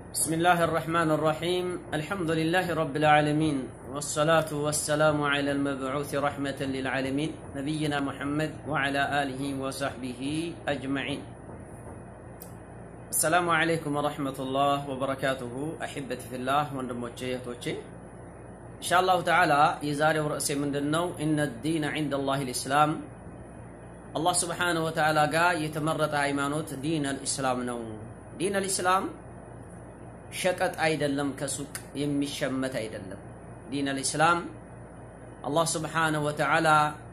بسم الله الرحمن الرحيم الحمد لله رب العالمين والصلاة والسلام على المبعوث رحمة للعالمين نبينا محمد وعلى آله وصحبه أجمعين السلام عليكم ورحمة الله وبركاته أحبتي في الله وندموتشي إن شاء الله تعالى يزاري ورأسي من دنو إن الدين عند الله الإسلام الله سبحانه وتعالى قال يتمرد أيمانوت دين الإسلام نو دين الإسلام شكت أيدلم كسوك يمي شمت أيدلم دين الإسلام الله سبحانه وتعالى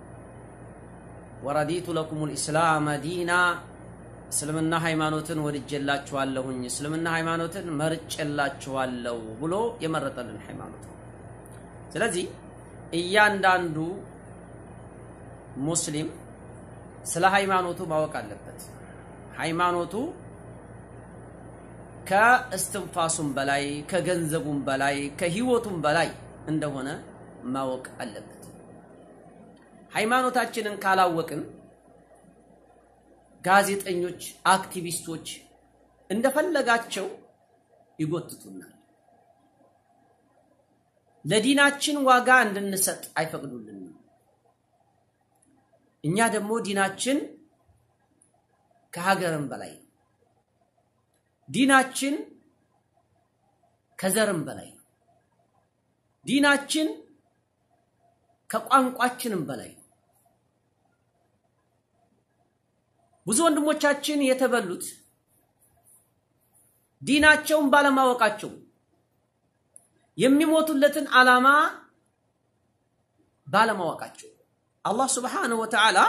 ورديت لكم الإسلام دينا سلمنا هيمانوتن ورجلات شوالهن سلمنا هيمانوتن مرجلات شوالو بلو يمرتلن هيمانوتن سلازي إيان داندو مسلم سلا هيمانوتو باوك اللبت هيمانوتو كاستنفاسم بلاي كجنزبم بلاي كهيوتم بلاي عنده هنا ما وق اللبت ሃይማኖታችንን ካላወቅን ጋዜጠኞች አክቲቪስቶች እንደፈለጋቸው ይጎትቱናል ለዲናችን ዋጋ እንድንሰጥ አይፈቅዱልንም እኛ ደግሞ ዲናችን ከሀገርም በላይ ዲናችን ከዘርም በላይ ዲናችን ከቋንቋችንም በላይ ብዙ ወንድሞቻችን የተበሉት ዲናቸውን ባለማወቃቸው የሚሞቱለትን ዓላማ ባለማወቃቸው አላህ Subhanahu Wa Ta'ala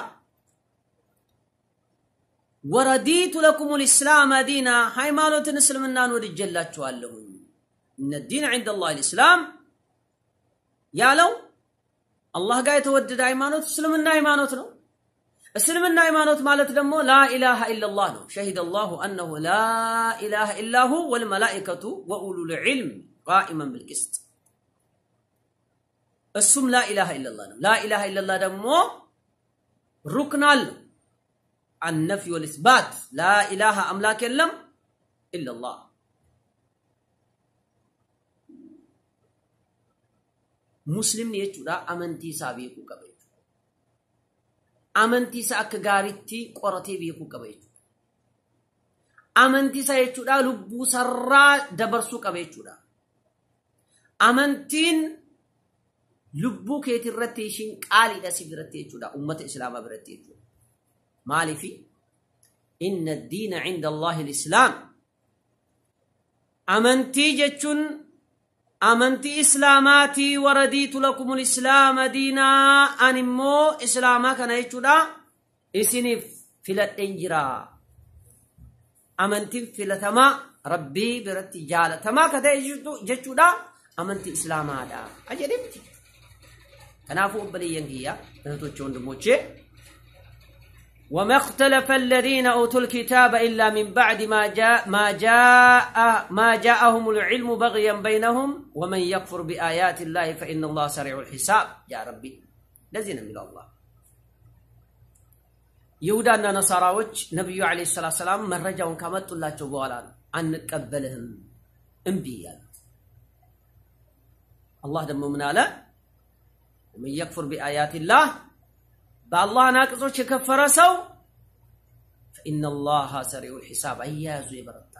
ورديت لكم الإسلام دينا هيمانوت نسلمنا ورجلاችሁ አለሁ ان الدين عند الله الإسلام ያለው አላህ ጋር የተወደደ ሃይማኖት እስልምና ሃይማኖት ነው እስልምና ሃይማኖት ማለት ደግሞ لا اله الا الله ነው شهد الله انه لا اله الا هو والملائكه واولو العلم قائما بالقسط اسم لا اله الا الله ነው لا اله الا الله ደግሞ ሩክናል النفي والإثبات لا إله أملاك إلا الله مسلم يجودا أمنتي سابيكو كبيت أمنتي سأكغاريتي قرتي بيكو كبيت أمنتي سيجودا لبو سرّا دبرسو كبيت جودا أمنتين لبو كيتي رتيشين قالي دا سيبرتي جودا أمة إسلام برتي جودا مالي في إن الدين عند الله الإسلام أمنتي جتشن أمنتي إسلاماتي ورديت لكم الإسلام دينا أنمو إسلاما كان يجودا إسني فلت إنجرا أمنتي فلتما ربي برتي جالتما كده جتشودا أمنتي إسلاما دا أجربتي تنافو بلي ينجيا نتوچون دموچه وما اختلف الذين أوتوا الكتاب إلا من بعد ما جاءهم العلم بغيا بينهم ومن يكفر بآيات الله فإن الله سريع الحساب يا ربي لذين من الله يهودا نصاراوچ نبي عليه الصلاة والسلام من رجعون كمت الله جوالا أن نقبلهم انبياء الله دم منالا ومن يكفر بآيات الله بالله ناقصوچ كفرسو فإن الله سريع الحساب أيازو يبرتا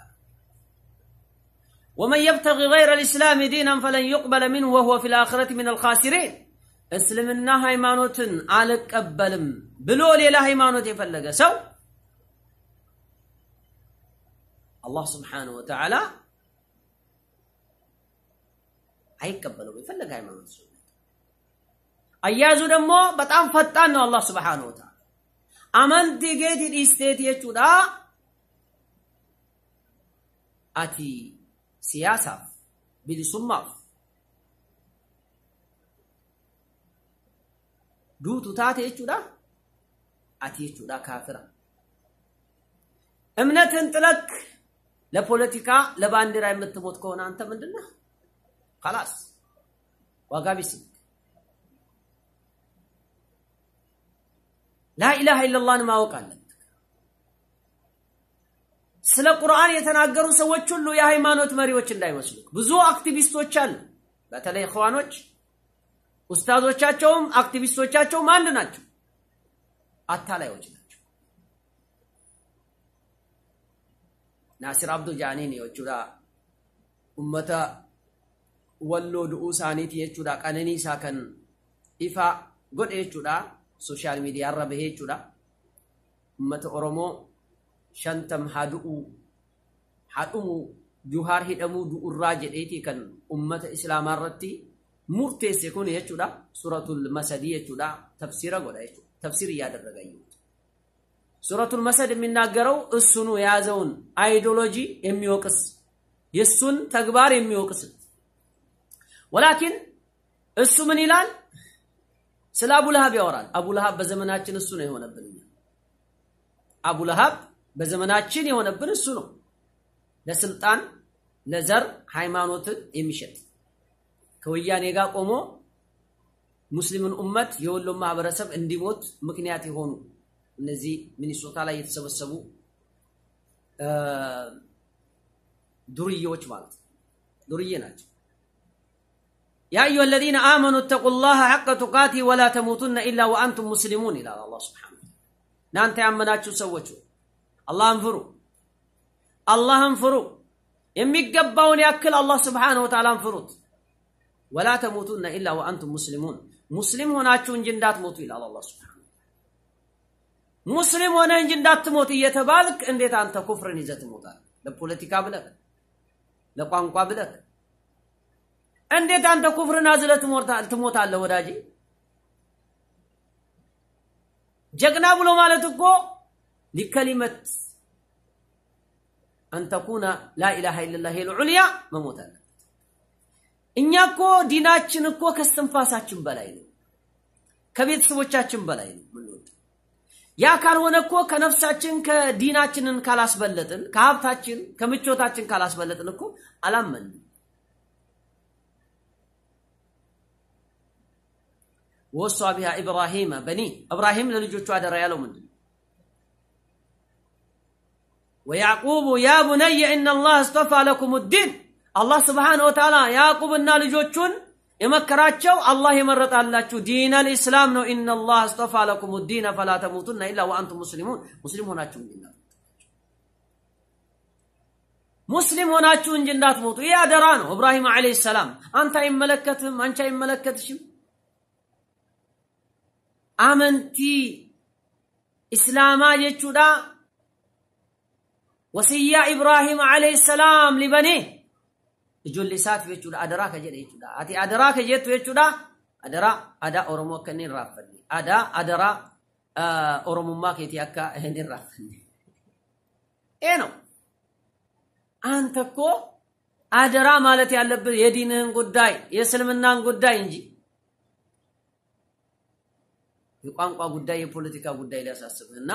ومن يبتغي غير الإسلام دينا فلن يقبل منه وهو في الآخرة من الخاسرين اسلمنا هيمانوتن على قبلم بلو ليلا هيمانوت يفلغ سو الله سبحانه وتعالى هيقبلوا يفلغ هيمانوت أيازو دمو بتام فتان الله سبحانه وتعالى أمنتي جيتي الاستيت يجودا أتي سياسة بالسمة دوتو تاتي يجودا أتي يجودا كافرة امنة انتلك لبوليتيكا لباندرا يمتموت كونا أنت من دنا خلاص وقابسي لا إله إلا الله ما وقع لك ስለ ቁርአን የተናገሩ ሰዎች ሁሉ የሃይማኖት መሪዎች እንዳይመስሉ ብዙ አክቲቪስቶች አሉ በተለይ ኸዋኖች ኡስታዞቻቸውም አክቲቪስቶቻቸውም አንድ ናቸው አታላዮች ናቸው ናሲር አብዱ ጃኒኒ ወቹዳ ኡመታ ወሎ ዱኡሳኒቲ የቹዳ ቀነኒ ሳከን ኢፋ ጎድ የቹዳ ሶሻል ሚዲያ ረበሄ የቹዳ ኡመታ ኦሮሞ ሸንተም ሀዱሙ ጁሃር ሂደሙ ዱኡራ ጀዴቲ ከን ኡመተ እስላም አረቲ ሙርቴስ የኮነ የቹዳ ሱረቱል መስድ የቹዳ ተፍሲራ ጎዳ የቹ ተፍሲር ያደረጋዩ ሱረቱል መስድ የሚናገረው እሱኑ ያዘውን አይዲዮሎጂ የሚወቅስ የሱን ተግባር የሚወቅስ ወላኪን እሱ ምን ይላል ስለ አቡ ለሃብ ያወራል አቡ ለሃብ በዘመናችን እሱ ነው የሆነብን አቡ ለሃብ በዘመናችን የሆነብን እሱ ነው ለስልጣን ለዘር ሃይማኖት የሚሸጥ ከወያኔ ጋር ቆሞ ሙስሊሙን ኡመት የወሎ ማህበረሰብ እንዲሞት ምክንያት ይሆኑ እነዚህ ሚኒሶታ ላይ የተሰበሰቡ ዱርዬዎች ማለት ዱርዬ ናቸው يا أيها الذين آمنوا اتقوا الله حق تقاته ولا تموتن إلا وأنتم مسلمون إلى الله سبحانه نانت يامناتشو سوچو الله انفروا يميقبون يأكل الله سبحانه وتعالى انفروت ولا تموتن إلا وأنتم مسلمون مسلم هناچو انجندات موتو إلى الله سبحانه مسلم هنا انجندات تموت يتبالك انديت أنت كفر نزت موتال لبوليتيكا بلك لقوانقوا بلك انديت أنت كفر نازلة تموتال لوداجي جقنا بلو مالتكو لكلمة أن تكون لا إله إلا الله العليا مموتال إنياكو ديناتشنكو كستنفاساتشن بلاينو كبيت سوچاتشن بلاينو منود يا كالونكو كنفساتشن كديناتشنن كالاس بلتن كهابتاتشن كمچوتاتشن كالاس بلتنكو علامن وصى بها إبراهيم بني إبراهيم للجوچو ادرا يالو من ويعقوب يا بني إن الله اصطفى لكم الدين الله سبحانه وتعالى يعقوب النا لجوچون يمكراچو الله يمرط አላችሁ دين الاسلام ነው ان الله اصطفى لكم الدين فلا تموتن الا وانتم مسلمون مسلم ሆናችሁ مسلم ሆናችሁ እንጂ እንዳትሞቱ ይሄ አደራ ነው ኢብራሂም አለይሂ ሰላም አንተ አይመለከትም አንቺ አይመለከትሽም አመንቲ እስላማ የቹዳ ወሲያ ኢብራሂም አለይሂ ሰላም ሊበኒ እጆልሳት የቹዳ አደራ ከጀደ የቹዳ አቲ አደራ ከጀቱ የቹዳ አደራ አዳ ኦሮሞ ከነን ራፈኒ አደራ ኦሮሞማ ከቲያካ እሄን ራፈኒ ነው አንተኮ አደራ ማለት ያለበት የዲንህን ጉዳይ የእስልምናን ጉዳይ እንጂ የቋንቋ ጉዳይ የፖለቲካ ጉዳይ ሊያሳስብህና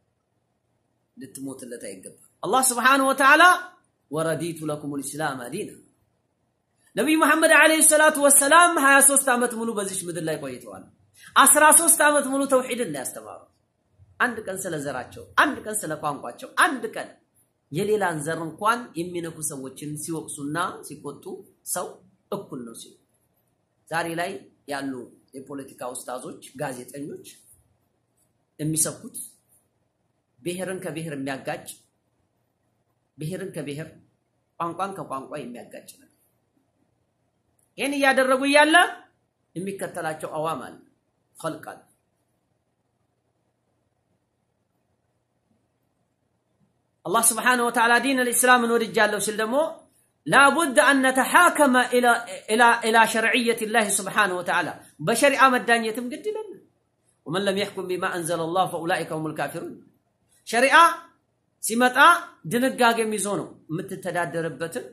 ልትሞትለት አይገባ الله سبحانه وتعالى ورديت لكم الاسلام دينا نبي محمد عليه الصلاه والسلام 23 አመት ሙሉ በዚህ ምድር ላይ ቆይተዋል 13 አመት ሙሉ ተውሂድን ያስተማሩ አንድ ቀን ስለዘራቸው አንድ ቀን ስለቋንቋቸው አንድ ቀን የሌላን ዘር እንኳን የሚነኩ ሰዎችን ሲወቅሱና ሲቆጡ ሰው እኩል ነው ሲሉ ዛሬ ላይ ያሉ የፖለቲካ ኡስታዞች ጋዜጠኞች የሚሰብኩት ብሔርን ከብሔር የሚያጋጭ ብሔርን ከብሔር ቋንቋን ከቋንቋ የሚያጋጭ ነው ይሄን ያደረጉ ያለ የሚከተላቸው አዋማል خلقال الله سبحانه وتعالى دين الاسلام ورجاله سل دمو لا بد ان نتحاكم الى شرعيه الله سبحانه وتعالى بشريعه مدانيتم قد لنا ومن لم يحكم بما انزل الله فاولئك هم الكافرون شريعه ሲመጣ ድንጋጌ የሚዞ ነው የምትተዳደርበትን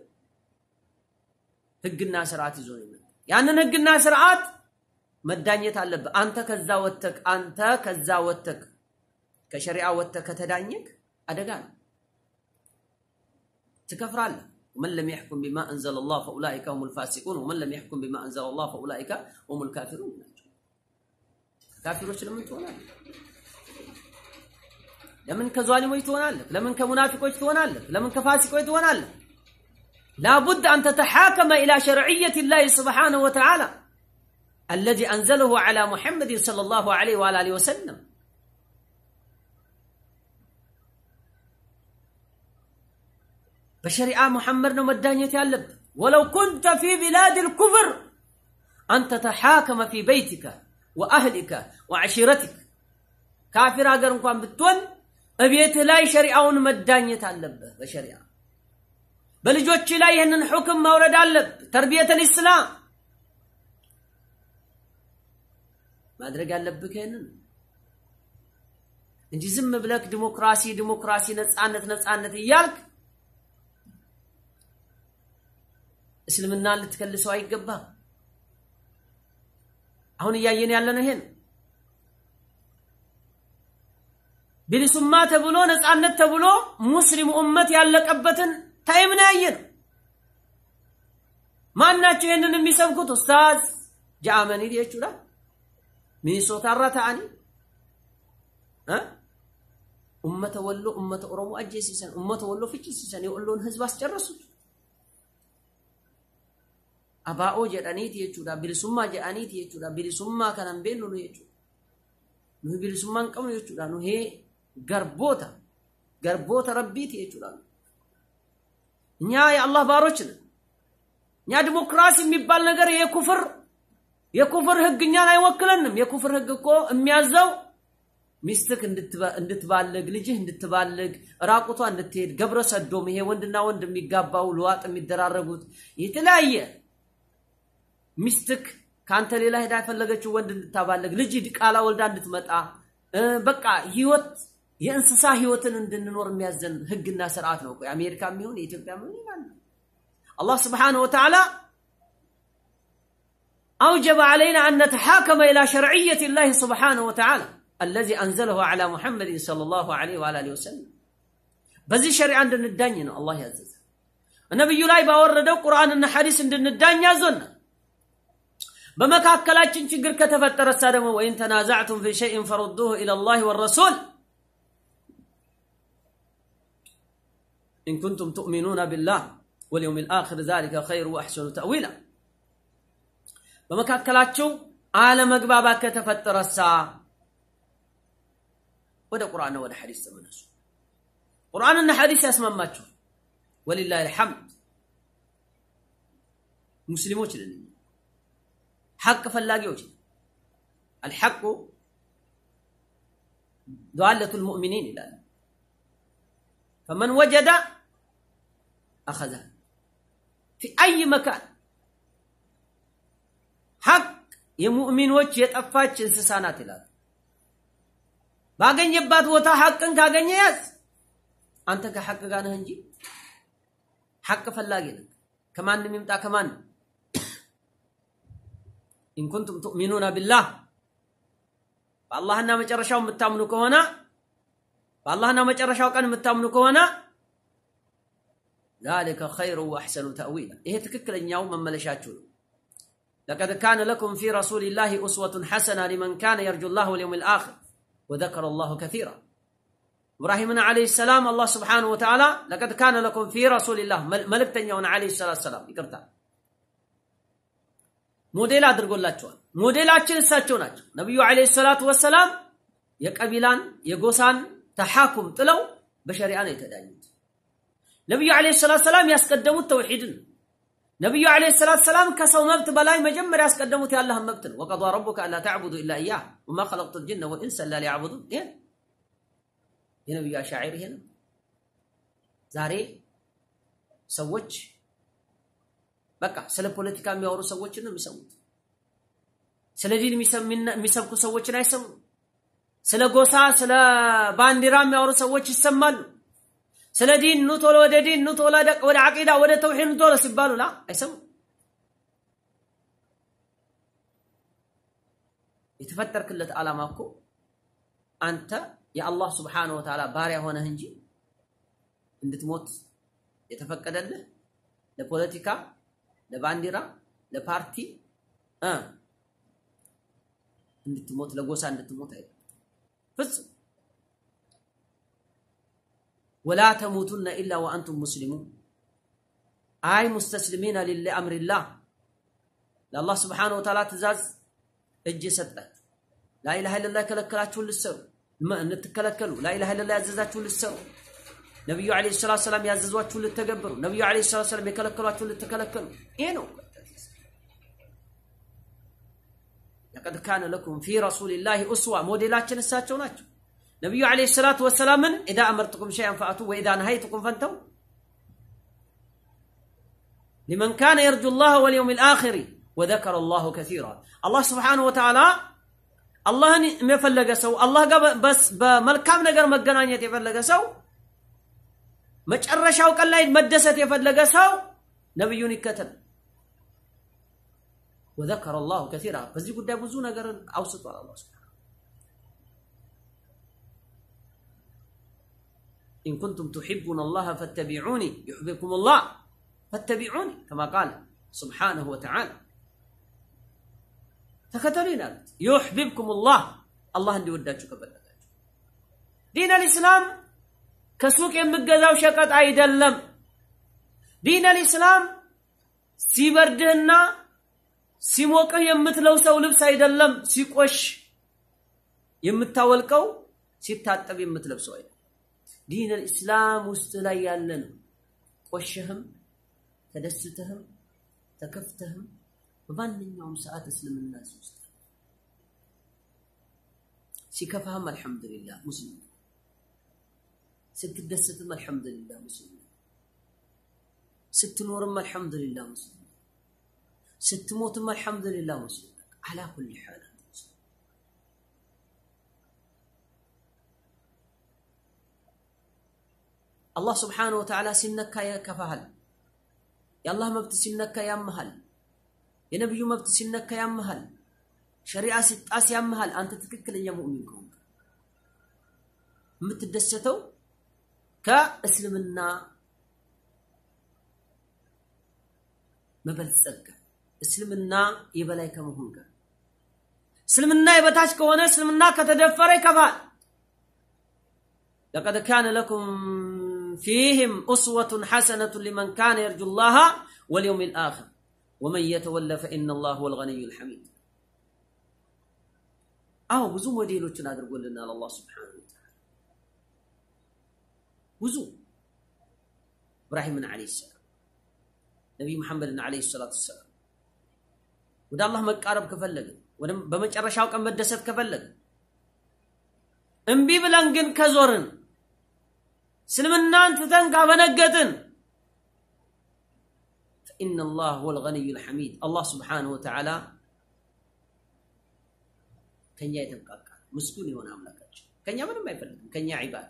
ህግና ስርዓት ይዞ ነው ያንን ህግና ስርዓት መዳኘት አለበት አንተ ከዛ ወተክ ከሸሪዓ ወተክ ከተዳኘክ አደጋ ነው ትከፍራለህ ومن لم يحكم بما انزل الله فاولئك هم الفاسقون ومن لم يحكم بما انزل الله فاولئك هم الكافرون كافرون لمن تقول ለምን ከዟሊሞች ትሆናለህ ለምን ከሙናፊቆች ትሆናለህ ለምን ከፋሲቆች ትሆናለህ لابد أن تتحاكم إلى شرعية الله سبحانه وتعالى الذي أنزله على محمد صلى الله عليه وآله وسلم بشريعة محمد مدانية يالب ولو كنت في بلاد الكفر أن تتحاكم في بيتك وأهلك وعشيرتك كافر أقر نقوم بالتون أبيت لا شريعة مدانية يالب بشريعة بلجوتش لا يهنن حكم مورد يالب تربية الإسلام ما أدري قال لبك هنا انت زم بلك ديمقراسي نتعنت إيالك اسلمنا اللي تكلسوا አይገባ አሁን ያየን ያለነው ይሄን ቢልሱማ ተብሎ ነፃነት ተብሎ ሙስሊም ኡመት ያለቀበትን ታይም ነው ያየን ማናቸው ይሄንን የሚሰብኩት ኡስታዝ ጃመኒ ይችላ ሚኒሶታ አራታኒ ኡመተ ወሎ ኡመተ ኦሮሞ አጀሲሰን ኡመተ ወሎ ፍጭሲሰን የወሎን ህዝብ አስጨረሱት أباء جرانيت يجودا بيلسوما جرانيت يجودا بيلسوما كلام بينو يجودا نو بيلسوما كم يجودا نو هي غربوتا ربيت يجودا نيا يا الله باروچنا نيا ديمقراطي የሚባል ነገር የኩፍር ህግኛ አይወክለንም የኩፍር ህግ እኮ የሚያዘው ሚስትክ እንድትባለግ ልጅህ እንድትባለግ ራቁቷ እንድትሄድ ገብረ ሰዶም ይሄ ወንድና ወንድ የሚጋባው ለዋጥ የሚደራረጉት የተለያየ ሚስትክ ካንተ ሌላ ሄዳ ፈለገችው ወንድ እንድታባለግ ልጅ ዲቃላ ወልዳ እንድትመጣ በቃ ህይወት የእንስሳ ህይወትን እንድንኖር የሚያዘን ህግና ስርዓት ነው አሜሪካም ይሁን ኢትዮጵያም ይሁን الله سبحانه وتعالى أوجب علينا أن نتحاكم إلى شرعية الله سبحانه وتعالى الذي أنزله على محمد صلى الله عليه وآله وسلم بزي شريعة عندنا الدنيا الله يعزز النبي لا يبورد القرآن إن حديث عندنا الدنيا زنا بمكاكلاتين ችግር ከተፈጠረሳ ደግሞ وإن تنازعتم في شيء فردوه إلى الله والرسول إن كنتم تؤمنون بالله واليوم الآخر ذلك خير وأحسن تأويلا بمكاكلاتشو على مغبابا ከተፈጠረሳ ወደ ቁርአን ወደ ሐዲስ ተመለሱ ቁርአንና ሐዲስ ያስማማችሁ ولله الحمد ሙስሊሞች ነን حق فلاقيوش الحق ضالة المؤمنين الآن فمن وجد أخذه في أي مكان حق يمؤمن وجه يتأفاج انسسانات الآن باقين يبات وطا حقا كاقين ياس أنت كحق قانا هنجي حق فلاقينك كمان نميمتا كمان إن كنتم تؤمنون بالله فالله أننا مجرشاو متامنو كونا فالله أننا مجرشاو كان متامنو كونا ذلك خير وأحسن تأويلا إيه تككل اليوم من ملشاتشو لقد كان لكم في رسول الله أسوة حسنة لمن كان يرجو الله واليوم الآخر وذكر الله كثيرا إبراهيم عليه السلام الله سبحانه وتعالى لقد كان لكم في رسول الله ملك تنيون عليه الصلاة والسلام يقرتا موديل አድርጎላቸዋል ሞዴላችን እሳቸው ናቸው ነብዩ አለይሂ ሰላቱ ወሰለም የቀቢላን የጎሳን ተሐኩም ጥለው በሸሪዓ ነው የተዳኙት ነብዩ አለይሂ ሰላቱ ወሰለም ያስቀደሙት ተውሂድን ነብዩ አለይሂ ሰላቱ ወሰለም ከሰው መብት በላይ መጀመሪያ ያስቀደሙት ያላህን መብት ነው ወቀضى ربك الا تعبدوا الا اياه وما خلقت الجن والانس الا ليعبدون የነብዩ አሻዒር ይሄ ነው ዛሬ ሰዎች በቃ ስለ ፖለቲካ የሚያወሩ ሰዎችን ነው የሚሰሙት ስለ ዲን የሚሰብኩ ሰዎችን አይሰሙ ስለ ጎሳ ስለ ባንዲራ የሚያወሩ ሰዎች ይሰማሉ ስለ ዲን ነው ቶሎ ወደ ዲን ነው ቶሎ ወደ አቂዳ ወደ ተውሂድ ቶሎ ሲባሉ ላ አይሰሙ የተፈጠርክለት ዓላማ እኮ አንተ የአላህ Subhanahu Wa Ta'ala ባሪያ ሆነህ እንጂ እንድትሞት የተፈቀደልህ ለፖለቲካ ለባንዲራ ለፓርቲ እንድትሞት ለጎሳ እንድትሞት አይደለም ፍጹም ولا تموتن إلا وأنتم مسلمون أي مستسلمين لأمر الله لله سبحانه وتعالى تزاز اجي سطت لا اله الا الله كلكلاچو لسرو ما نتكلكلوا لا اله الا الله يعززاچو لسرو نبي عليه الصلاه والسلام يعززواچو لتكبروا نبي عليه الصلاه والسلام يكلكلاچو لتكلكلوا ايه نو لقد كان لكم في رسول الله اسوه موديلاچن اساچو ناچو نبي عليه الصلاه والسلام اذا امرتكم شيئا فاتوا واذا نهيتكم فانتوا لمن كان يرجو الله واليوم الاخر وذكر الله كثيرا الله سبحانه وتعالى الله يفلغ سو الله بس بملكام ነገር መገናኘት የፈለገ ሰው መጨረሻው ቀን ላይ መደሰት የፈለገ ሰው ነብዩን ይከተል وذكر الله كثيرا በዚህ ጉዳይ ብዙ ነገር አውስቷል الله سبحانه إن كنتم تحبون الله فاتبعوني يحببكم الله فاتبعوني كما قال سبحانه وتعالى تكتلين يحببكم الله الله اللي وداچو كبلغاچو دين الاسلام كسوق يمغزاو شقط አይደለም دين الاسلام ሲበርድህና ሲሞቅህ የምትለብሰው ልብስ አይደለም ሲቆሽ የምታወልቀው ሲታጠብ የምትለብሰው አይደለም دين الاسلام ውስጥ ላይ ያለ ነው ቆሽህም ተደስተህም ተከፍተህም በማንኛውም ሰዓት እስልምና ውስጥ ሲከፋህም አልহামዱሊላህ ሙስሊም ስትደሰትም አልহামዱሊላህ ሙስሊም ስትኖርም አልহামዱሊላህ ሙስሊም ስትሞትም አልহামዱሊላህ ሙስሊም على كل حال الله سبحانه وتعالى سنك يكفاهل يا الله مبت سنك يامهل የነብዩ መብት ሲነካ ያመሃል ሸሪዓ ሲጣስ ያመሃል አንተ ትክክለኛ ሙእሚን ከሆንክ የምትደሰተው ከእስልምና መበልጸግ እስልምና የበላይ ከመሆን ጋር እስልምና የበታች ከሆነ እስልምና ከተደፈረ ይከፋል لقد كان لكم فيهم أسوة حسنة لمن كان يرجو الله واليوم الآخر ومن يتولى فإن الله هو الغني الحميد ብዙ ሞዴሎችን አድርጎልናል الله سبحانه وتعالى ብዙ إبراهيم عليه السلام نبي محمد عليه الصلاة والسلام ወደ አላህ መቃረብ ከፈለገ ወደ በመጨረሻው ቀን መደሰት ከፈለገ እምቢ ብለን ግን ከዞርን እስልምናን ትተን ካበነገጥን إن الله هو الغني الحميد الله سبحانه وتعالى كن يتنقق مسكون يهون أملاكك كن يمن ما يفلق كن عباد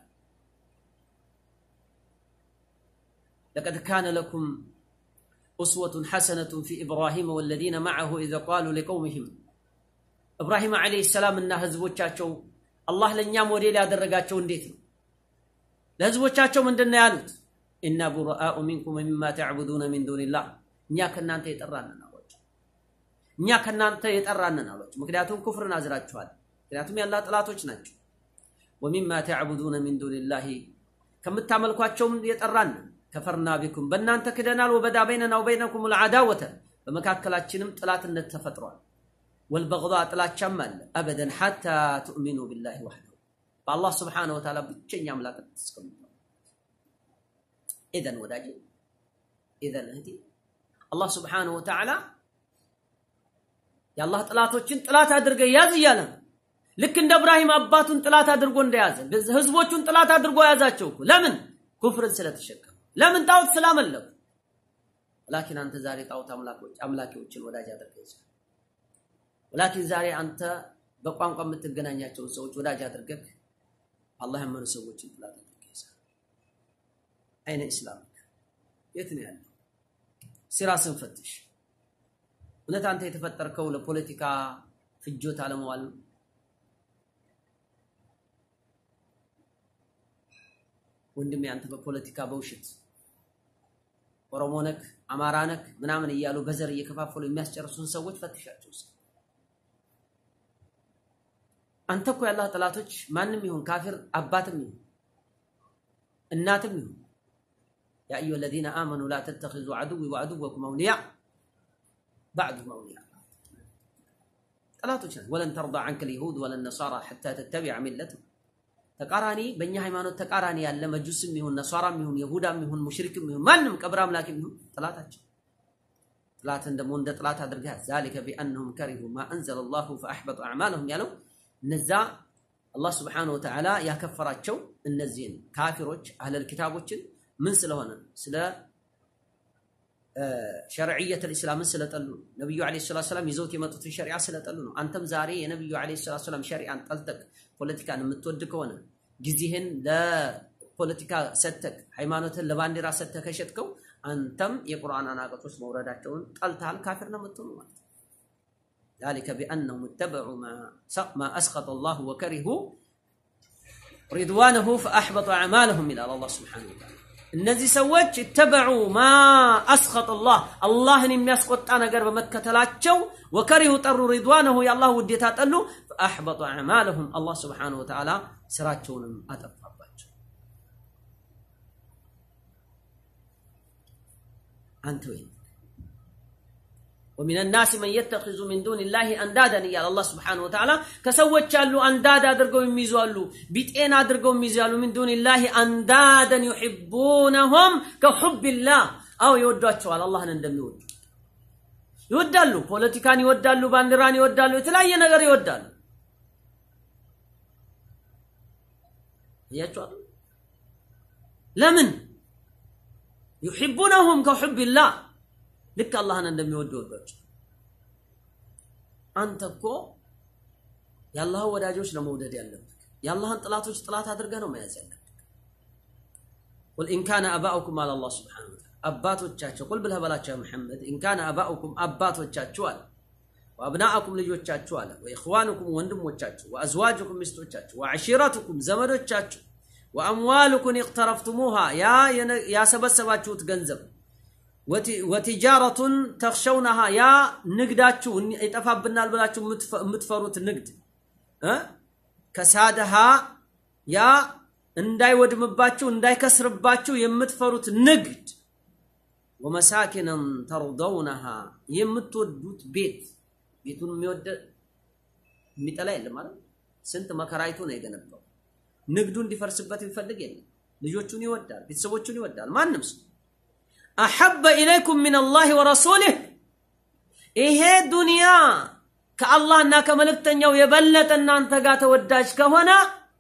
لقد كان لكم أسوة حسنة في إبراهيم والذين معه إذا قالوا لقومهم إبراهيم عليه السلام إنه هزبوچاچو الله لن يامور إلى درجاتو انديت لهزبوچاچو من دنا يالوت إنا براء منكم مما تعبدون من دون الله እኛ ከናንተ የጠራነን አሏቸው እኛ ከናንተ የጠራነን አሏቸው ምክንያቱም ኩፍርን አዝራችኋል ምክንያቱም ያላህ ጥላቶች ናቸው ومما تعبدون من دون الله ከምታመልኳቸውም የጠራን ከፈርና ቢኩም በእናንተ ክደናል وبدا بيننا وبينكم العداوه በመካከላችንም ጥላትነት ተፈጥሯል والبغضاء ጥላቻም አለ أبدا حتى تؤمنوا بالله وحده فالله سبحانه وتعالى ብቸኛ አምላክ ተስከምቱ إذن وداجي إذن هدي الله سبحانه وتعالى يا الله ጥላቶችን ጥላት አድርገ ያዝ ይያለ ልክ እንደ ኢብራሂም አባቱን ጥላት አድርጎ እንደያዘ ህዝቦቹን ጥላት አድርጎ ያዛቸው ለምን ኩፍርን ስለተሸከሙ ለምን ጣዖት ስላመለኩ ولكن አንተ ዛሬ ጣዖት አምላኪዎችን ወዳጅ አድርገህ ولكن ዛሬ አንተ በቋንቋ የምትገናኛቸው ሰዎች ወዳጅ አድርገህ አላህ ያመኑ ሰዎችን ጥላት አድርገህ አይነ እስላም የት ነው ያለው ሲራስን ፈትሽ እውነት አንተ የተፈጠርከው ለፖለቲካ ፍጆታ ለመዋል ወንድሜ አንተ በፖለቲካ በውሽት ኦሮሞነክ አማራነክ ምናምን እያሉ በዘር እየከፋፈሉ የሚያስጨርሱን ሰዎች ፈትሻቸው አንተ እኮ ያላህ ጥላቶች ማንንም ይሁን ካፊር አባትም ይሁን እናትም ይሁን يا أيها الذين آمنوا لا تتخذوا عدوي وعدوكم أولياء بعضهم أولياء ثلاثة ولن ترضى عنك اليهود ولا النصارى حتى تتبع ملتهم تقاراني بني هيمانوت تقاراني ያለ መጁስም ይሁን ነሷራም ይሁን ይሁዳም ይሁን ሙሽሪክም ይሁን ማንንም ቀብር አምላክም ይሁን ጥላታቸው ጥላት እንደሞ እንደ ጥላት አድርገህ ذلك بانهم كرهوا ما انزل الله فاحبط اعمالهم ያለው እነዛ አላህ Subhanahu Wa Ta'ala ያከፈራቸው እነዚህን ካፊሮች አህለል ኪታቦችን ምን ስለሆነ ስለ ሸርዕየት الاسلام ስለጠሉ ነብዩ አለይሂ ሰላም ይዘውት የመጡት ሸሪዓ ስለጠሉ ነው አንተም ዛሬ የነብዩ አለይሂ ሰላም ሸሪዓን ጠልተክ ፖለቲካን የምትወድ ከሆነ ጊዜህን ለፖለቲካ ሰተክ ሃይማኖትን ለባንዲራ ሰተክ ከሸጥከው አንተም የቁርአን አናቀጾች መውረዳቸውን ጠልታል ካፊር ነው የምትሆነው ማለት ذلك بانهم اتبعوا ما اسخط الله وكرهوا رضوانه فاحبط اعمالهم الى الله سبحانه وتعالى እነዚህ ሰዎች اتبعوا ما اسخط الله አላህን የሚያስቆጣ ነገር በመከተላቸው ወከሪሁ ጠሩ رضوانه ያላህ ውዴታ ጠሉ فاحبط اعمالهم الله سبحانه وتعالى ስራቸውንም አጠፋባቸው አንተ ወይ ومن الناس من يتخذ من دون الله اندادا يا الله سبحانه وتعالى كسوچ ያሉ አንዳድ አድርገው የሚይዛሉ ቢጤና አድርገው የሚይዛሉ من دون الله اندادا يحبونهم كحب الله او ይወዷቸዋል አላህን እንደሚወዱ ይወዳሉ ፖለቲካን ይወዳሉ ባንዲራን ይወዳሉ የተለያየ ነገር ይወዳሉ ያቻሉ ለምን يحبونهم كحب الله ልክ አላህን እንደሚወዱ ወዳጆች አንተኮ ያላህ ወዳጆች ለመውደድ ያለብህ ያላህን ጥላቶች ጥላት አድርገህ ነው መያዝ ያለብህ قل ان كان اباؤكم على الله سبحانه وتعالى አባቶቻቸው قل ብለህ በላቸው መሐመድ ان كان اباؤكم አባቶቻችሁ አለ وابناءكم ልጆቻችሁ አለ واخوانكم ወንድሞቻችሁ وازواجكم ሚስቶቻችሁ وعشيرتكم ዘመዶቻችሁ واموالكم اقترفتموها يا ሰበሰባችሁት ገንዘብ وتجارة تخشونها يا نقداتشو يطفابنا بلاچو متفروت نقد كسادها يا እንዳይ ወድምባችሁ እንዳይ ከስርባችሁ የምትፈሩት ንግድ ومساكن ترضونها የምትወዱት ቤቱን የሚወድ የሚጠላ የለም ማለት ስንት መከራይቶ ነው የገነባው ንግዱ እንዲፈርስበት ይፈልግ የለም ልጆቹን ይወዳል ቤተሰቦቹን ይወዳል ማንንም ሰው احب اليكم من الله ورسوله ይሄ ዱንያ ከአላህና ከመልእክተኛው የበለጠ እናንተ ጋር ተወዳጅ ከሆነ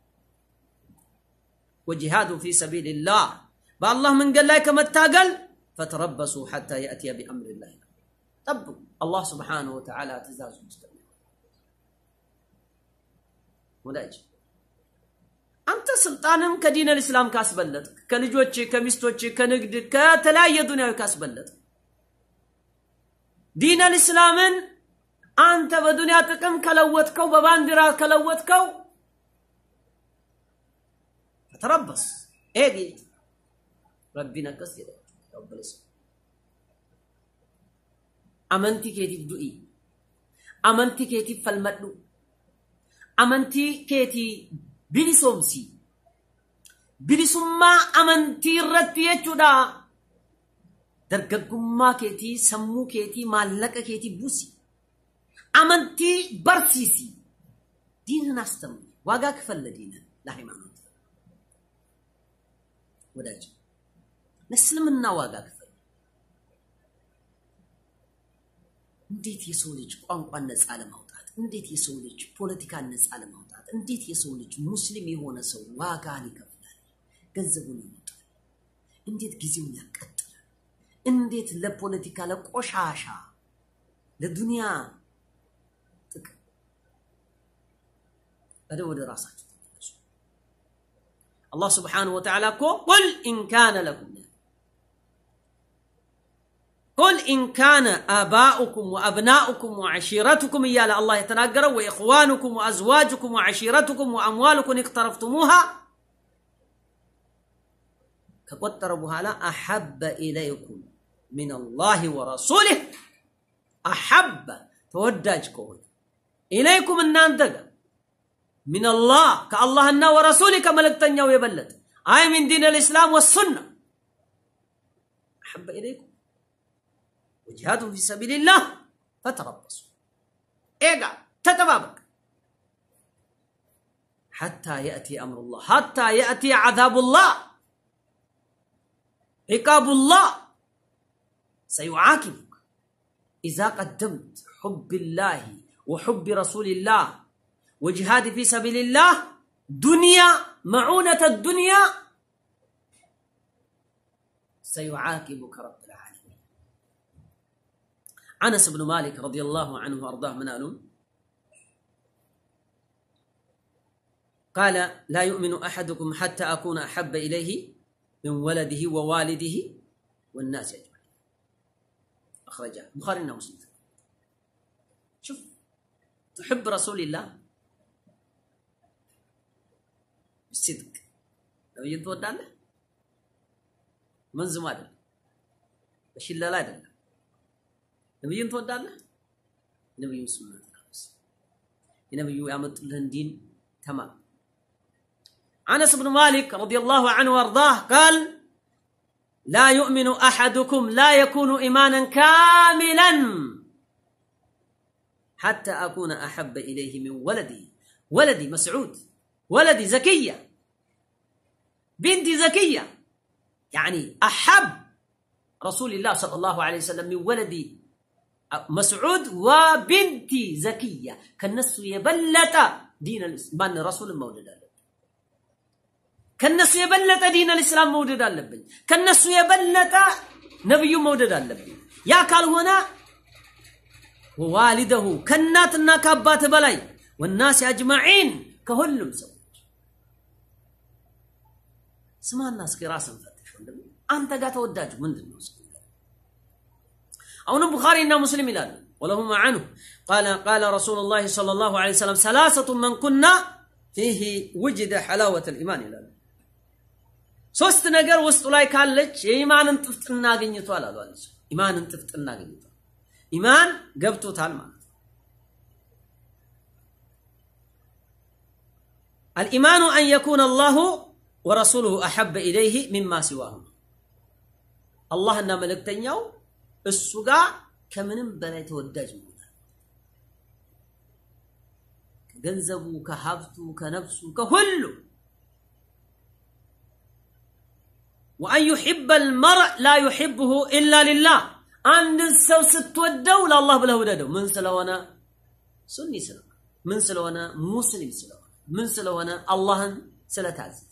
وجهاد في سبيل الله بالله من قال لك متاقل فتربصوا حتى ياتي بامر الله طب الله سبحانه وتعالى تزاز مستمر ወዳጅ አንተ ስልጣንም ከዲን الاسلام ካስበለጥ ከልጆች ከሚስቶች ከንግድ ከተለያየ ዱንያው ካስበለጥ ዲን الاسلامን አንተ በዱንያ ጥቅም ከለወጥከው በባንዲራ ከለወጥከው ተረበስ እጊ ربنا كثير رب الاسلام امنتي كيتي دوئي امنتي كيتي فالمدو امنتي كيتي bilisumma amantii irratti jechuudha dargaggummaa keetii sammuu keetii maallaqa keetii buusi amantii barsiisi diinna astamu ዋጋ ክፈል ለዲን ለሃይማኖት ወዳጅ ለእስልምና ዋጋ ክፈል እንዴት የሰው ልጅ ቋንቋን ነፃ ለማውጣት እንዴት የሰው ልጅ ፖለቲካን ነፃ ለማውጣት እንዴት የሰው ልጅ ሙስሊም የሆነ ሰው ዋጋን ይከፍላል ገንዘቡን ያወጣል እንዴት ጊዜውን ያቀጥላል እንዴት ለፖለቲካ ለቆሻሻ ለዱንያ ጥቅም ወደ ራሳቸው ተመለሱ الله سبحانه وتعالى قل إن كان لكم قل إن كان آباؤكم وأبناؤكم وعشيرتكم إيالا الله يتناقر وإخوانكم وأزواجكم وعشيرتكم وأموالكم اقترفتموها كقتربها لا أحب إليكم من الله ورسوله أحب تودجكم إليكم الناندق من الله كالله النا ورسوله كملكتنيا ويبلد أي من دين الإسلام والسنة أحب إليكم وجهاد في سبيل الله فتربصوا إيقع تتبابك حتى يأتي أمر الله حتى يأتي عذاب الله عقاب الله سيعاقبك إذا قدمت حب الله وحب رسول الله وجهاد في سبيل الله دنيا معونة الدنيا سيعاقبك رب العالمين. أنس بن مالك رضي الله عنه وأرضاه من أنه قال لا يؤمن أحدكم حتى أكون أحب إليه من ولده ووالده والناس أجمعين. أخرجه البخاري ومسلم. شوف تحب رسول الله بالصدق لو يتودع له من زمان بشيل لا لا نبي يتودع له نبي مسلم نبي يعمل الدين تمام. أنس بن مالك رضي الله عنه وارضاه قال لا يؤمن أحدكم لا يكون إيمانا كاملا حتى أكون أحب إليه من ولدي مسعود ولدي زكية بنتي زكية يعني أحب رسول الله صلى الله عليه وسلم من ولدي مسعود وبنتي زكية كالناس يبلت دين الإسلام رسول مولد كالناس يبلت دين الإسلام مولد اللبن كالناس يبلت نبي مولد اللبن يا قال هنا ووالده كناتنا كابات بلاي والناس أجمعين كهلم سوى سمع الناس كراسا فتش أنت قاعد توداج من الناس أو البخاري إنه مسلم إلى ولهما عنه قال رسول الله صلى الله عليه وسلم ثلاثة من كنا فيه وجد حلاوة الإيمان إلى ሶስት ነገር ውስጡ ላይ ካለች የኢማንን ጥፍጥ እናገኝቷል አሏለች ኢማንን ጥፍጥ እናገኝቷል ኢማን ገብቶታል ማለት الإيمان أن يكون الله ورسوله أحب إليه مما سواهم الله أن ملكتنياو السجا كمنم بلاي توداج كجنزبو كحبتو كنفسو كهلو وأن يحب المرء لا يحبه إلا لله عند السو ستودو لا الله بله وددو من سلوانا سني سلو من سلوانا مسلم سلو من سلوانا الله سلتعزز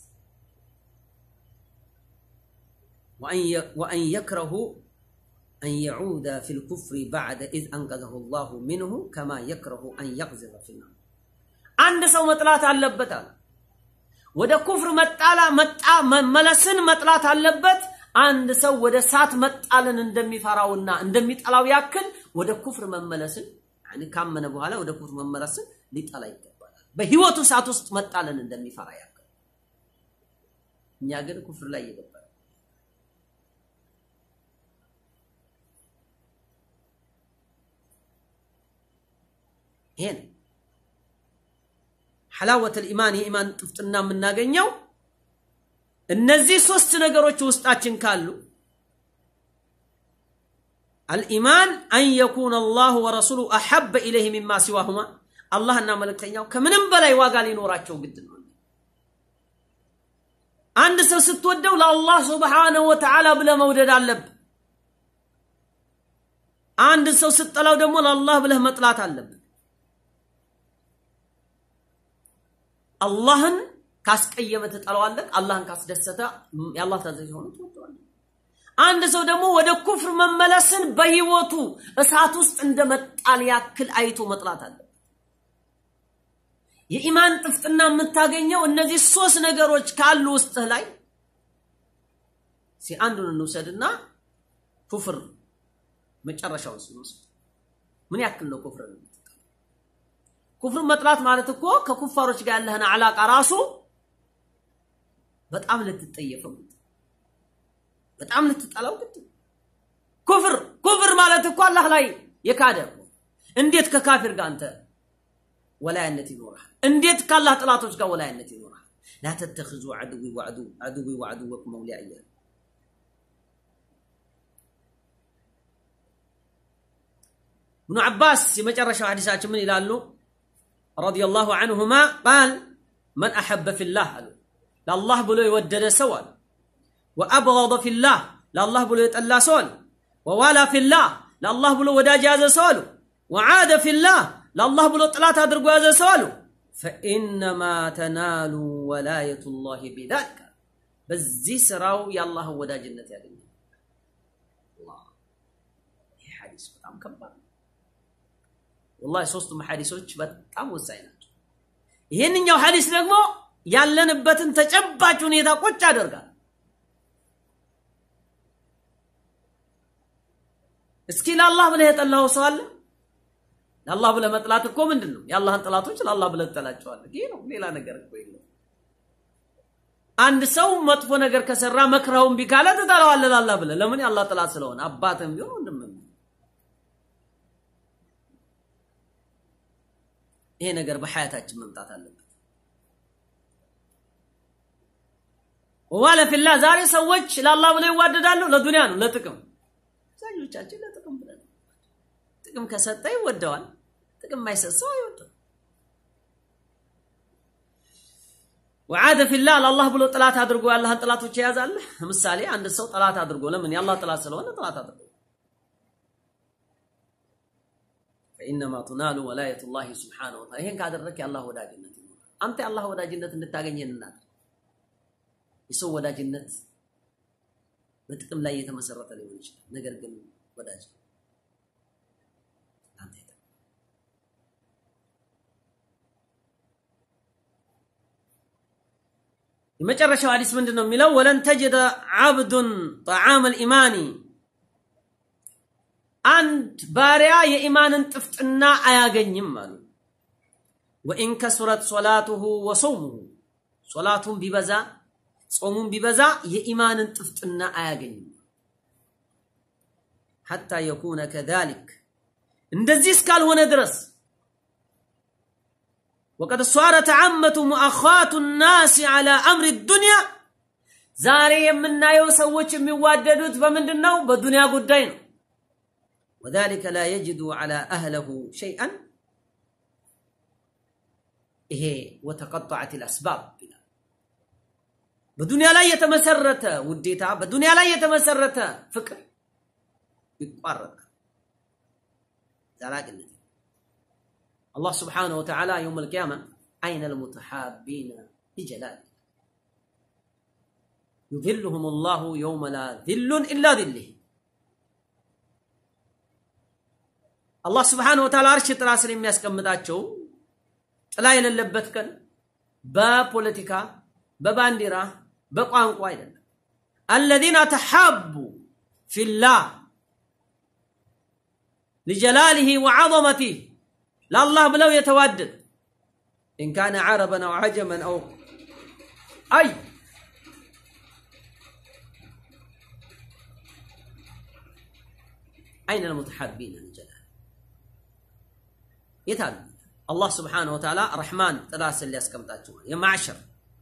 وأن يكره أن يعود في الكفر بعد إذ أنقذه الله منه كما يكره أن يقذف في النار عند سو مطلات علبتا ወደ ኩፍር መጣ መለስን መጥላት አለበት አንድ ሰው ወደ ሳት መጣልን እንደሚፈራውና እንደሚጠላው ያክል ወደ ኩፍር መመለስን يعني ካመነ በኋላ ወደ ኩፍር መመለስን ሊጠላ ይገባል በህይወቱ ሳት ውስጥ መጣልን እንደሚፈራ ያክል እኛ ግን ኩፍር ላይ ይገባል ይሄን حلاوة الإيمان إيمان تفتنا من ناقنيو النزي سوست نقروش وستاتشن كالو الإيمان أن يكون الله ورسوله أحب إليه مما سواهما الله أننا ملكتنيو كمن بلاي واقالي نوراتشو قدنا عند سوست ودو الله سبحانه وتعالى بلا مودد اللب عند سوست طلو دمو الله بلا مطلات اللب اللهن كاسقيمه تطلوالك اللهن كاسدسته يا الله تعزز ሆኖ ተወጣለ አንድ ሰው ደግሞ ወደ ኩፍር መመለስን በህይወቱ እሳት ውስጥ እንደመጣል ያክል አይቶ መጥላት አለ የኢማን ጥፍጥና የምታገኘው እነዚህ ሶስት ነገሮች ካሉ ውስጥ ላይ አንዱን እንውሰድና ኩፍር መጨረሻው ሲወስድ ምን ያክል ነው ኩፍር ኩፍር መጥላት ማለት እኮ ከኩፋሮች ጋር ያለህና አላቃ ራሱ በጣም ልትጠየፈው በጣም ልትጠላው ኩፍር ማለት እኮ አላህ ላይ የካደ እንዴት ከካፊር ጋር አንተ ወላይነት ይኖራል እንዴት ካላህ ጥላቶች ጋር ወላይነት ይኖራል لا تتخذوا عدوي وعدوكم أولياء ابن عباس يمجرش حديثات من إلى رضي الله عنهما قال من أحب في الله لا الله بلو يودد سوال وأبغض في الله لا الله بلو يتألى سوال ووالى في الله لا الله بلو وداج هذا سوال وعاد في الله لا الله بلو طلات أدرقوا هذا سوال فإنما تنال ولاية الله بذلك بزي سراو يا الله وداج النت يا الله هي حديث بتاعم كبار والله ሶስቱ ሐዲሶች በጣም ወሳኝ ናቸው ይሄንኛው ሐዲስ ደግሞ ያለንበትን ተጨባጭ ሁኔታ ቁጭ አደርጋል እስኪ ለአላህ ብለህ የጠላው ሰው አለ ለአላህ ብለህ መጥላት እኮ ምንድነው የአላህን ጥላቶች ለአላህ ብለህ ተጠላቸዋል ይሄ ነው ሌላ ነገር እኮ የለም አንድ ሰው መጥፎ ነገር ከሰራ መክረውም ቢካለ ተጠላዋለህ ለአላህ ብለህ ለምን የአላህ ጥላት ስለሆነ አባተም ቢሆን ወንድምም ይሄ ነገር በሐያታችን መምጣት አለበት ወዋለ ፊላህ ዛሬ ሰዎች ለአላህ ብለው ይዋደዳሉ ለዱንያ ነው ለጥቅም ዛሬዎቻችን ለጥቅም ብለው ጥቅም ከሰጠ ይወደዋል ጥቅም ማይሰሰው አይወደው وعاد في الله الله ብሎ ጥላት አድርጎ ያላህን ጥላቶች ያዛል ለምሳሌ አንድ ሰው ጥላት አድርጎ ለምን ያላህ ጥላት ስለሆነ ጥላት አድርጎ فإنما تنال ولاية الله سبحانه وتعالى هين كادرك يا الله وداجنت أنت الله وداجنت እንድታገኘንና يسو وداجنت በጥቅም ላይ የተመሰረተ ሊሆን ይችላል ነገር ግን ወዳጅ አንተ የመጨረሻው ሐዲስ ምንድነው የሚለው ወለን ተجد عبد طعام الإيمان አንድ ባሪያ የኢማንን ጥፍጥና አያገኝም አሉ وإن كثرت صلاته وصومه صلاቱን ቢበዛ ጾሙን ቢበዛ የኢማንን ጥፍጥና አያገኝም حتى يكون كذلك እንደዚህ እስካልሆነ ድረስ وقد صارت عامة مؤاخاة الناس على أمر الدنيا ዛሬ የምናየው ሰዎች የሚዋደዱት በምንድነው በዱንያ ጉዳይ ነው وذلك لا يجد على أهله شيئا إيه وتقطعت الأسباب بالدنيا لا يتمسرت وديتا بالدنيا لا يتمسرت فكر يقرر ذلك الله سبحانه وتعالى يوم القيامة أين المتحابين بجلاله يذلهم الله يوم لا ذل إلا ذله الله سبحانه وتعالى عرش تراسل የሚያስቀምጣቸው ጥላ የሌለበት ቀን በፖለቲካ በባንዲራ በቋንቋ አይደለም الذين تحابوا في الله لجلاله وعظمته لا الله بلو يتودد إن كان عربا أو عجما أو أي أين المتحابين لجلاله يتعلم الله سبحانه وتعالى رحمن تراس اللي اسكمتاچو يا معشر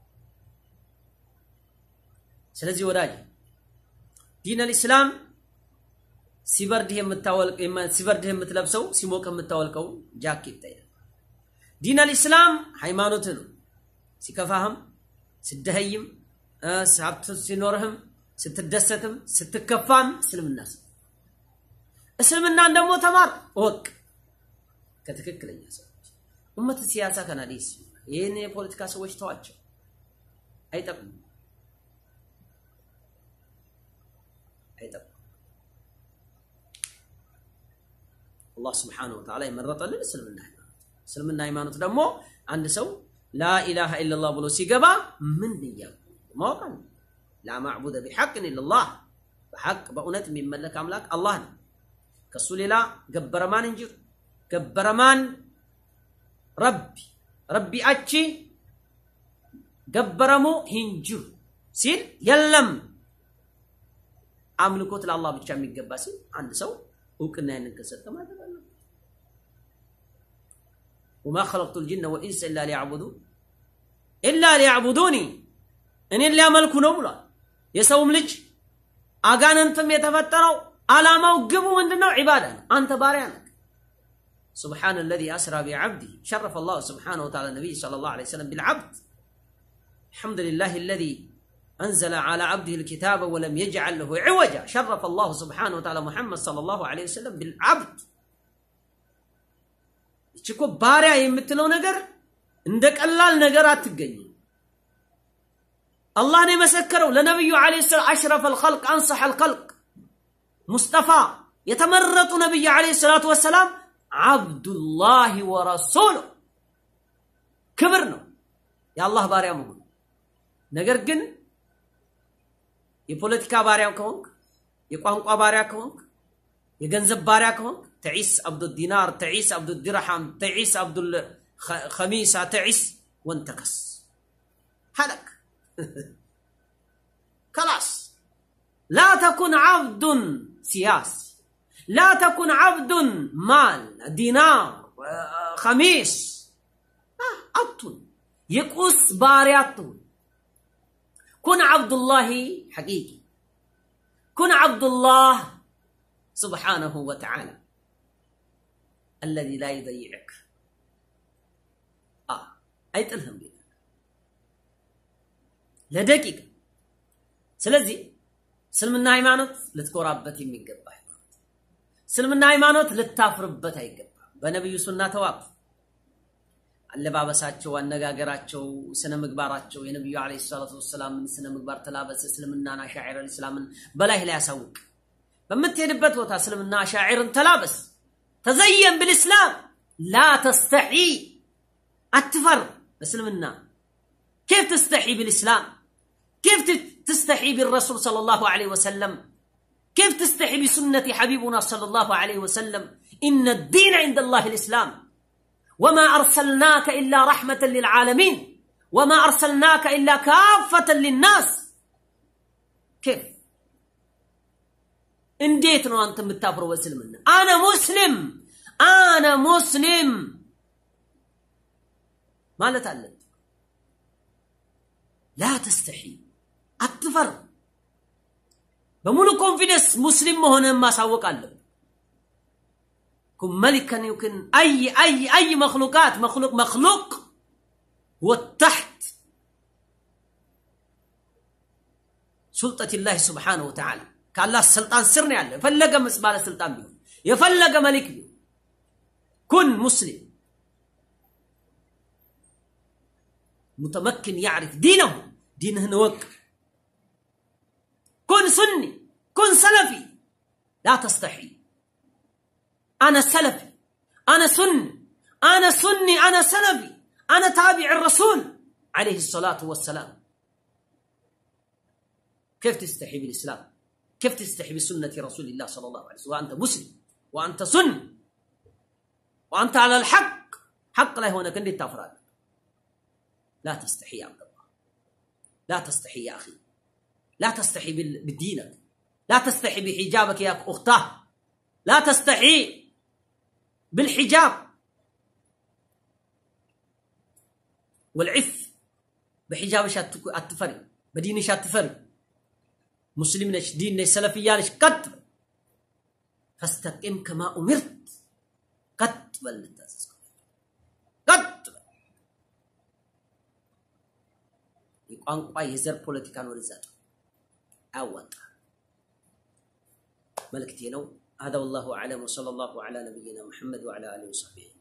ስለዚህ ወዳጅ ዲን الاسلام ሲበርድህ የምትለብሰው ሲሞቅህ የምታወልቀው ጃኬት ታያል ዲን الاسلام ሃይማኖት ነው ሲከፋህም ሲደህይም ሀብት ሲኖርህም ስትደሰትም ስትከፋም እስልምናን ደግሞ ተማር ወቅ ከትክክለኛ ሰዎች ኡመት ሲያሳ ከናዲስ የኔ ፖለቲካ ሰዎች ተዋቸው አይጠቅም الله سبحانه وتعالى يمرط للسلمنا ሃይማኖት ደግሞ አንድ ሰው لا اله الا الله ብሎ ሲገባ ምን ይያል ማወቅ لا معبود بحق الا الله بحق በእውነት የሚመለክ አምላክ አላህ ነው ከሱ ሌላ ገበረማን እንጂ ገበረማን ربي አቺ ገበረሙ ሂንጁ ሲል የለም አምልኮት ለአላህ ብቻ የሚገባ ሲል አንድ ሰው እውቅና ያንከሰተ ማለት ነው وما خلقت الجن والانس الا ليعبدون إلا ليعبدوني إن اللي عملكم نولا يسوم لج أجان أنتم يتفتروا على ما وجبوا عندنا عبادة أنت باريانك سبحان الذي أسرى بعبده شرف الله سبحانه وتعالى النبي صلى الله عليه وسلم بالعبد الحمد لله الذي أنزل على عبده الكتاب ولم يجعل له عوجا شرف الله سبحانه وتعالى محمد صلى الله عليه وسلم بالعبد تشكو باريا يمتلو نجر عندك الله النجرات تجني الله نمسكره لنبي عليه السلام أشرف الخلق أنصح الخلق مصطفى يتمرط نبي عليه الصلاة والسلام عبد الله ورسوله كبرنا يا الله باريا مهون نجر جن يبوليتيكا باريا كونك يقوانقوا باريا كونك يجنزب باريا كونك تعيس عبد الدينار تعيس عبد الدرهم تعيس عبد الخميسة تعيس وانتكس هلك خلاص لا تكن عبد سياسي لا تكن عبد مال دينار خميس أبطن يقص بارياتون كن عبد الله حقيقي كن عبد الله سبحانه وتعالى الذي لا يضيعك أيتلهم بي لدقيقة سلزي سلمنا هيمانوت لتقرابت يميقبا سلمنا هيمانوت لتافربت هيقبا بنبي سنة تواب اللبابساتشو والنغاغراتشو سنة مقباراتشو ينبي عليه الصلاة والسلام من سنة مقبار تلابس سلمنا شاعر الإسلام بلاه لا يسوق فمتينبت وتا سلمنا شاعر تلابس تزين بالإسلام لا تستحي أتفر بسلمنا كيف تستحي بالإسلام كيف تستحي بالرسول صلى الله عليه وسلم كيف تستحي بسنة حبيبنا صلى الله عليه وسلم إن الدين عند الله الإسلام وما أرسلناك إلا رحمة للعالمين وما أرسلناك إلا كافة للناس كيف انديتنا أنت متافر وسلمنا أنا مسلم ما لا تعلم لا تستحي أتفر بمولو كونفيدنس مسلم هنا ما سوق قلب كن ملكا يمكن أي مخلوقات مخلوق هو تحت سلطة الله سبحانه وتعالى قال الله السلطان سرني عليه فلق مسبال السلطان بيه يفلق ملك بيه كن مسلم متمكن يعرف دينه نوك كن سني كن سلفي لا تستحي أنا سلفي أنا سني أنا سلفي أنا تابع الرسول عليه الصلاة والسلام كيف تستحي بالإسلام كيف تستحي بسنة رسول الله صلى الله عليه وسلم وأنت مسلم وأنت سن وأنت على الحق حق لا هنا كندي التفراد لا تستحي يا عبد الله لا تستحي يا أخي لا تستحي بدينك لا تستحي بحجابك يا أختاه لا تستحي بالحجاب والعف بحجاب شات التفري بدين شات التفري مسلم نش دين نش سلفيان نش قد فاستقم كما أمرت قد يقان قاي يزر بوليتيكان ورزات أوت ملكتينو هذا والله أعلم وصلى الله على نبينا محمد وعلى آله وصحبه